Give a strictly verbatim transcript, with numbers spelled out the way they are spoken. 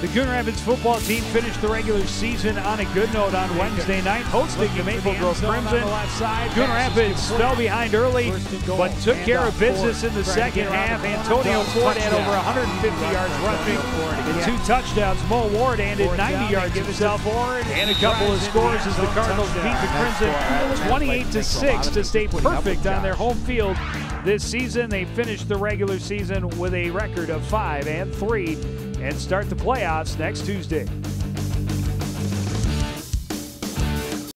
The Coon Rapids football team finished the regular season on a good note on Wednesday night, hosting the Maple Grove Crimson. Coon Rapids fell behind early, but took care of business in the second half. Antonio Ford had over one hundred fifty yards rushing and two touchdowns. Mo Ward added ninety yards himself and a couple of scores as the Cardinals beat the Crimson twenty-eight to six to stay perfect on their home field this season. They finished the regular season with a record of five and three and start the playoffs next Tuesday.